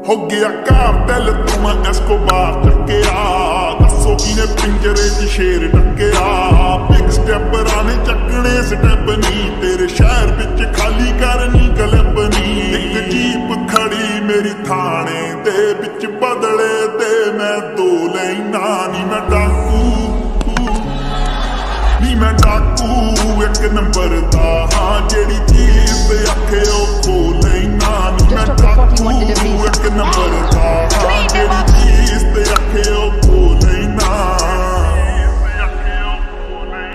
हो गया कार्टेल तू मैं एस्कोबार चक्या दसो किने पिंजरे च शेर डकया बिग स्टेपरां ने चकने स्टेप नी तेरे शहर विच खाली करनी गलप नी